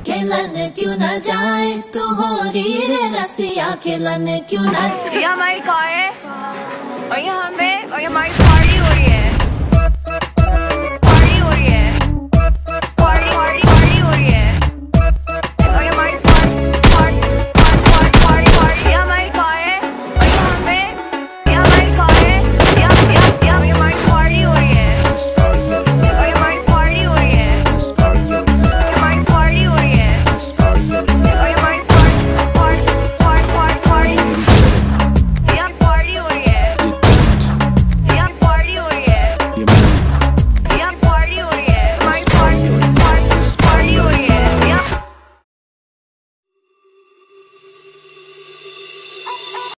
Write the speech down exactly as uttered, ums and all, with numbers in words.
खेलन क्यों न जाए, तू हो रही रे रसिया खेलन क्यों न। ये हमारी कार है और ये हमें और ये हमारी कार